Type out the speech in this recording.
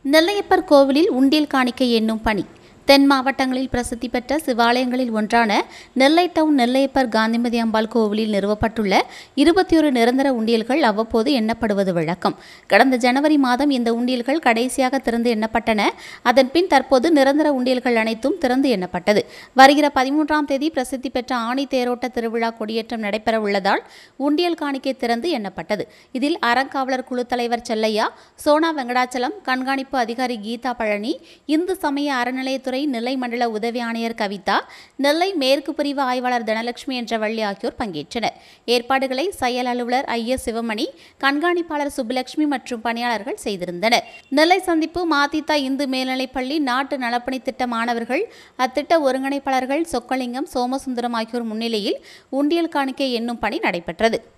நெல்லையப்பர் கோவிலில் உண்டியல் காணிக்கை எண்ணும் பணி. தென் மாவட்டங்களில் பிரசித்தி பெற்ற சிவாலயங்களில் ஒன்றான நெல்லை டவுன் நெல்லையப்பர் காந்திமதி அம்பாள் கோவிலில் நிறுவப்பட்டுள்ள 21 நிரந்தர உண்டியல்கள் அவ்வப்போது எண்ணப்படுவது வழக்கம். கடந்த ஜனவரி மாதம் இந்த உண்டியல்கள் கடைசியாக திறந்து எண்ணப்பட்டன. அதன்பின் தற்போது நிரந்தர உண்டியல்கள் அனைத்தும் திறந்து எண்ணப்பட்டது. வருகிற 13ஆம் தேதி பிரசித்தி பெற்ற ஆணி தேரோட்ட திருவிழா கொடியேற்றம் நடைபெற உள்ளதால் உண்டியல் காணிக்கை திறந்து எண்ணப்பட்டது. இதில் அறங்காவலர் குழு தலைவர் செல்லையா, சோனா வெங்கடாச்சலம், கண்காணிப்பு அதிகாரி கீதா பழனி, இந்து சமய அறநிலையத்துறை நெல்லை மண்டல உதவி ஆணையர் கவிதா, நெல்லை மேற்கு பிரிவு ஆய்வாளர் தனலட்சுமி என்ற வள்ளி ஆகியோர் பங்கேற்றனர். ஏற்பாடுகளை செயல் அலுவலர் ஐஎஸ் சிவமணி, கண்காணிப்பாளர் சுப்புலட்சுமி மற்றும் பணியாளர்கள் செய்திருந்தனர். நெல்லை சந்திப்பு மாதிதா இந்து மேல்நிலைப்பள்ளி நாட்டு நலப்பணி திட்ட மாணவர்கள், அத்திட்ட ஒருங்கிணைப்பாளர்கள் சொக்கலிங்கம், சோமசுந்தரம் ஆகியோர் முன்னிலையில் உண்டியல் காணிக்கை எண்ணும் பணி நடைபெற்றது.